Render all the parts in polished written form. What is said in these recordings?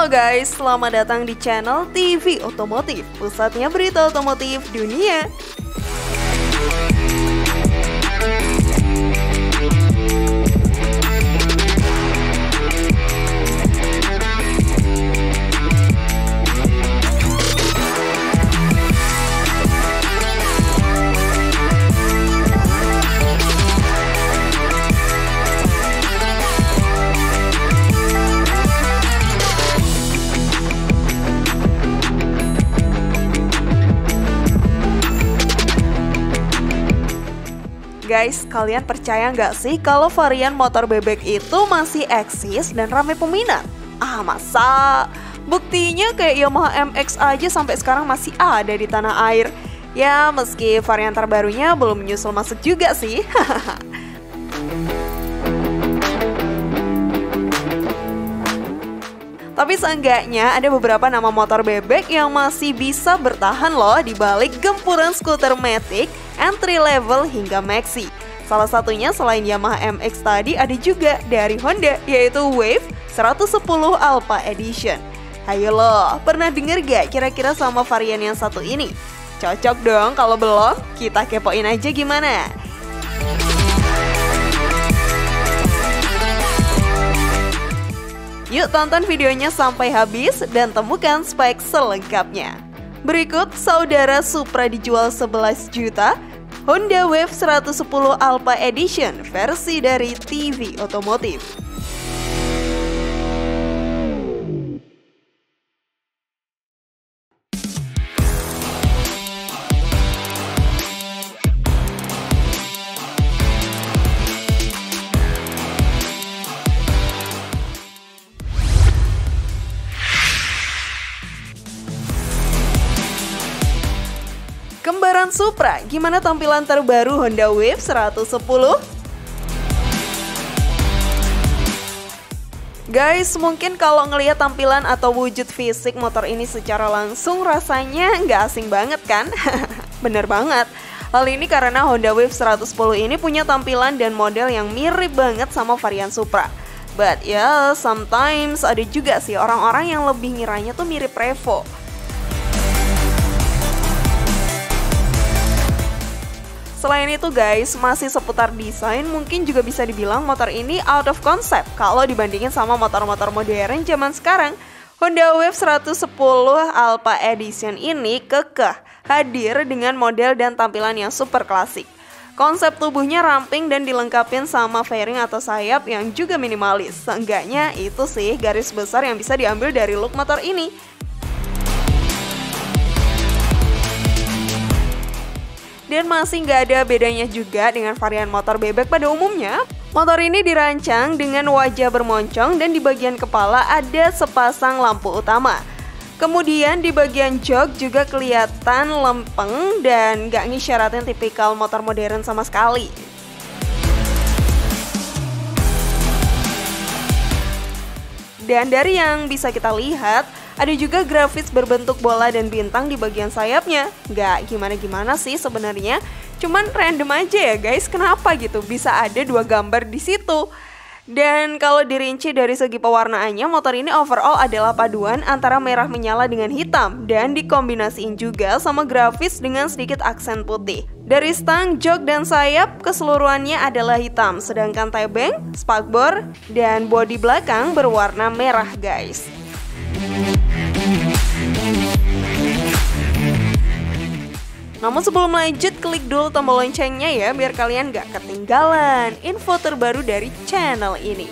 Halo guys, selamat datang di channel TV Otomotif, pusatnya berita otomotif dunia. Guys, kalian percaya nggak sih kalau varian motor bebek itu masih eksis dan ramai peminat? Masa? Buktinya kayak Yamaha MX aja sampai sekarang masih ada di tanah air. Ya, meski varian terbarunya belum menyusul masuk juga sih. Tapi seenggaknya ada beberapa nama motor bebek yang masih bisa bertahan loh di balik gempuran skuter Matic, entry level hingga maxi. Salah satunya selain Yamaha MX tadi ada juga dari Honda, yaitu Wave 110 Alpha Edition. Ayo loh, pernah denger gak kira-kira sama varian yang satu ini? Cocok dong, kalau belum kita kepoin aja gimana. Yuk tonton videonya sampai habis dan temukan spek selengkapnya. Berikut saudara Supra dijual 11 juta, Honda Wave 110 Alpha Edition versi dari TV Otomotif. Kembaran Supra, gimana tampilan terbaru Honda Wave 110? Guys, mungkin kalau ngelihat tampilan atau wujud fisik motor ini secara langsung rasanya nggak asing banget kan? Bener banget. Hal ini karena Honda Wave 110 ini punya tampilan dan model yang mirip banget sama varian Supra. But ya, sometimes ada juga sih orang-orang yang lebih ngiranya tuh mirip Revo. Selain itu guys, masih seputar desain, mungkin juga bisa dibilang motor ini out of concept kalau dibandingin sama motor-motor modern zaman sekarang. Honda Wave 110 Alpha Edition ini kekeh hadir dengan model dan tampilan yang super klasik. Konsep tubuhnya ramping dan dilengkapin sama fairing atau sayap yang juga minimalis. Seenggaknya itu sih garis besar yang bisa diambil dari look motor ini. Dan masih nggak ada bedanya juga dengan varian motor bebek pada umumnya. Motor ini dirancang dengan wajah bermoncong dan di bagian kepala ada sepasang lampu utama. Kemudian di bagian jok juga kelihatan lempeng dan nggak ngisyaratin tipikal motor modern sama sekali. Dan dari yang bisa kita lihat, ada juga grafis berbentuk bola dan bintang di bagian sayapnya. Nggak gimana-gimana sih sebenarnya, cuman random aja ya guys, kenapa gitu bisa ada dua gambar di situ. Dan kalau dirinci dari segi pewarnaannya, motor ini overall adalah paduan antara merah menyala dengan hitam dan dikombinasiin juga sama grafis dengan sedikit aksen putih. Dari stang, jok, dan sayap keseluruhannya adalah hitam, sedangkan tebeng, spakbor, dan bodi belakang berwarna merah guys. Namun sebelum lanjut, klik dulu tombol loncengnya ya biar kalian gak ketinggalan info terbaru dari channel ini.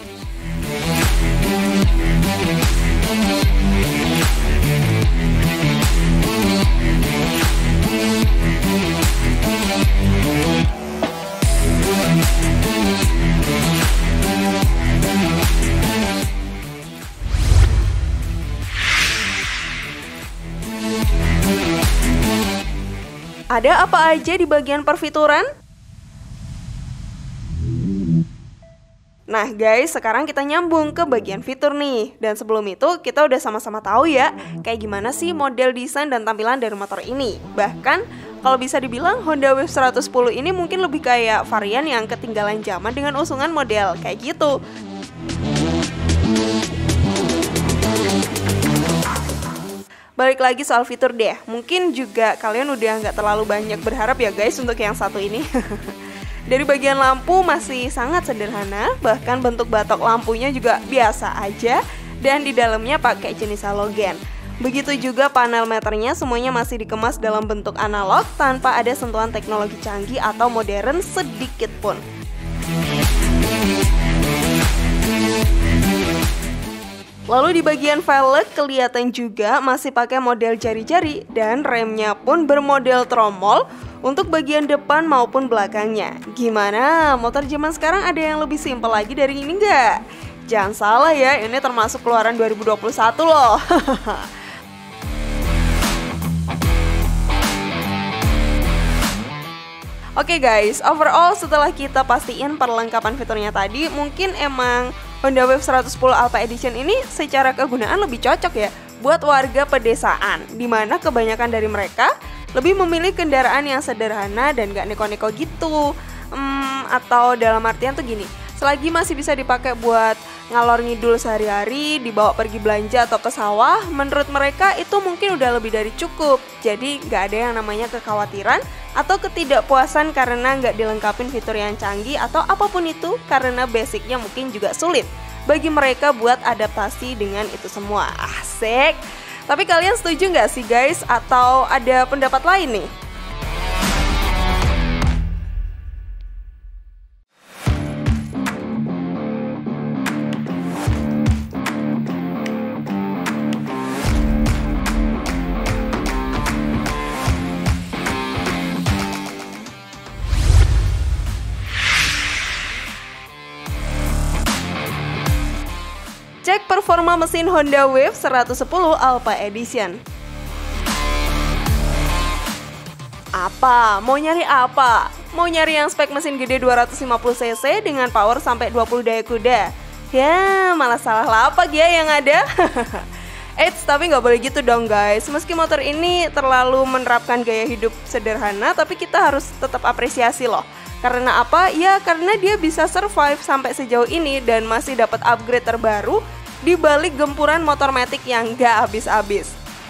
Ada apa aja di bagian perfituran? Nah guys, sekarang kita nyambung ke bagian fitur nih. Dan sebelum itu, kita udah sama-sama tahu ya kayak gimana sih model desain dan tampilan dari motor ini. Bahkan, kalau bisa dibilang Honda Wave 110 ini mungkin lebih kayak varian yang ketinggalan zaman dengan usungan model kayak gitu. Balik lagi soal fitur deh, mungkin juga kalian udah nggak terlalu banyak berharap ya guys untuk yang satu ini. Dari bagian lampu masih sangat sederhana, bahkan bentuk batok lampunya juga biasa aja, dan di dalamnya pakai jenis halogen. Begitu juga panel meternya semuanya masih dikemas dalam bentuk analog tanpa ada sentuhan teknologi canggih atau modern sedikit pun. Lalu di bagian velg kelihatan juga masih pakai model jari-jari dan remnya pun bermodel tromol untuk bagian depan maupun belakangnya. Gimana? Motor zaman sekarang ada yang lebih simpel lagi dari ini nggak? Jangan salah ya, ini termasuk keluaran 2021 loh. Oke guys, overall setelah kita pastiin perlengkapan fiturnya tadi, mungkin emang Honda Wave 110 Alpha Edition ini secara kegunaan lebih cocok ya buat warga pedesaan, dimana kebanyakan dari mereka lebih memilih kendaraan yang sederhana dan gak neko-neko gitu. Atau dalam artian tuh gini, selagi masih bisa dipakai buat ngalor ngidul sehari-hari, dibawa pergi belanja atau ke sawah, menurut mereka itu mungkin udah lebih dari cukup. Jadi gak ada yang namanya kekhawatiran atau ketidakpuasan karena nggak dilengkapin fitur yang canggih atau apapun itu, karena basicnya mungkin juga sulit bagi mereka buat adaptasi dengan itu semua. Asik! Tapi kalian setuju nggak sih guys? Atau ada pendapat lain nih? Cek performa mesin Honda Wave 110 Alpha Edition. Apa? Mau nyari apa? Mau nyari yang spek mesin gede 250cc dengan power sampai 20 daya kuda? Ya, malah salah lapak ya yang ada. Eits, tapi nggak boleh gitu dong guys. Meski motor ini terlalu menerapkan gaya hidup sederhana, tapi kita harus tetap apresiasi loh. Karena apa? Ya karena dia bisa survive sampai sejauh ini dan masih dapat upgrade terbaru di balik gempuran motor matic yang gak habis-habis.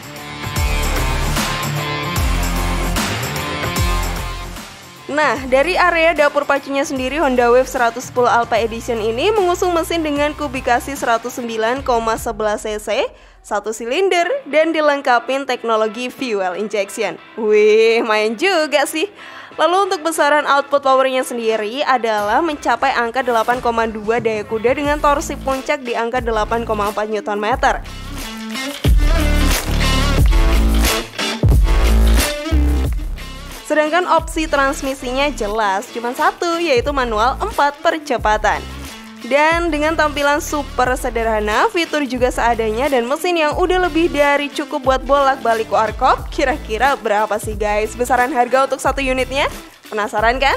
Nah, dari area dapur pacunya sendiri, Honda Wave 110 Alpha Edition ini mengusung mesin dengan kubikasi 109,11 cc, 1 silinder, dan dilengkapi teknologi fuel injection. Wih, main juga sih. Lalu untuk besaran output powernya sendiri adalah mencapai angka 8,2 daya kuda dengan torsi puncak di angka 8,4 Nm. Sedangkan opsi transmisinya jelas, cuma satu, yaitu manual 4 percepatan. Dan dengan tampilan super sederhana, fitur juga seadanya, dan mesin yang udah lebih dari cukup buat bolak-balik warkop. Kira-kira berapa sih guys besaran harga untuk satu unitnya? Penasaran kan?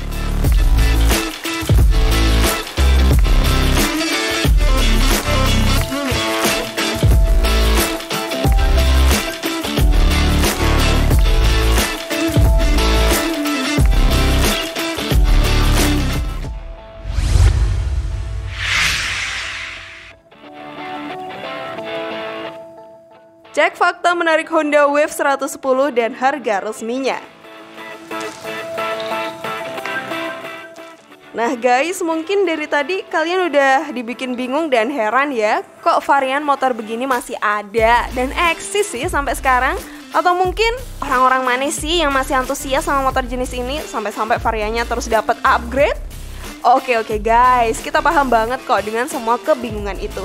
Cek fakta menarik Honda Wave 110 dan harga resminya. Nah guys, mungkin dari tadi kalian udah dibikin bingung dan heran ya, kok varian motor begini masih ada dan eksis sih sampai sekarang? Atau mungkin orang-orang mana sih yang masih antusias sama motor jenis ini sampai-sampai variannya terus dapat upgrade? Oke guys, kita paham banget kok dengan semua kebingungan itu.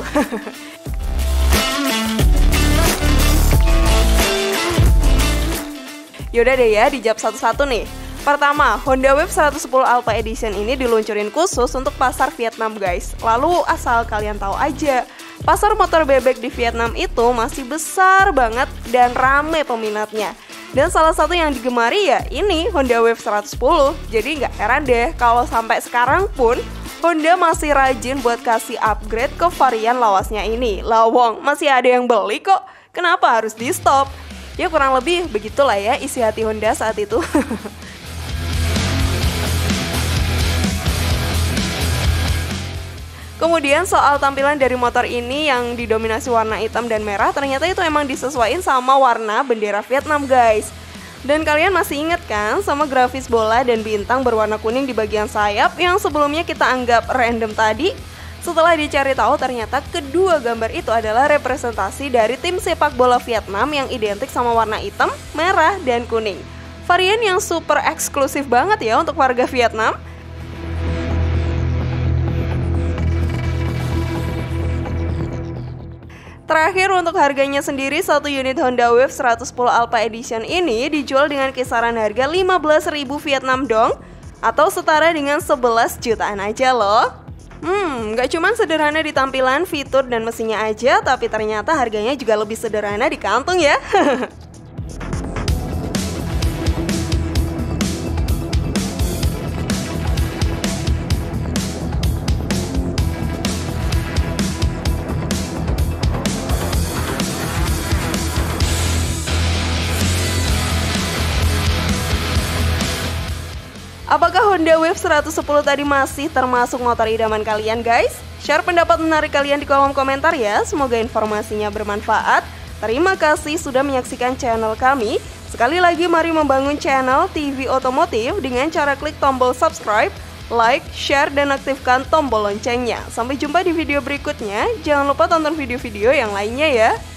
Yaudah deh ya, dijawab satu-satu nih. Pertama, Honda Wave 110 Alpha Edition ini diluncurin khusus untuk pasar Vietnam guys. Lalu asal kalian tahu aja, pasar motor bebek di Vietnam itu masih besar banget dan rame peminatnya. Dan salah satu yang digemari ya ini Honda Wave 110. Jadi nggak heran deh kalau sampai sekarang pun Honda masih rajin buat kasih upgrade ke varian lawasnya ini. Lawong, masih ada yang beli kok. Kenapa harus di stop? Ya kurang lebih begitulah ya isi hati Honda saat itu. Kemudian soal tampilan dari motor ini yang didominasi warna hitam dan merah, ternyata itu emang disesuaikan sama warna bendera Vietnam guys. Dan kalian masih ingat kan sama grafis bola dan bintang berwarna kuning di bagian sayap yang sebelumnya kita anggap random tadi? Setelah dicari tahu ternyata kedua gambar itu adalah representasi dari tim sepak bola Vietnam yang identik sama warna hitam, merah, dan kuning. Varian yang super eksklusif banget ya untuk warga Vietnam. Terakhir untuk harganya sendiri, satu unit Honda Wave 110 Alpha Edition ini dijual dengan kisaran harga 15.000 Vietnam dong, atau setara dengan 11 jutaan aja loh. Gak cuma sederhana di tampilan, fitur, dan mesinnya aja, tapi ternyata harganya juga lebih sederhana di kantung ya. Apakah Honda Wave 110 tadi masih termasuk motor idaman kalian guys? Share pendapat menarik kalian di kolom komentar ya, semoga informasinya bermanfaat. Terima kasih sudah menyaksikan channel kami. Sekali lagi mari membangun channel TV Otomotif dengan cara klik tombol subscribe, like, share, dan aktifkan tombol loncengnya. Sampai jumpa di video berikutnya, jangan lupa tonton video-video yang lainnya ya.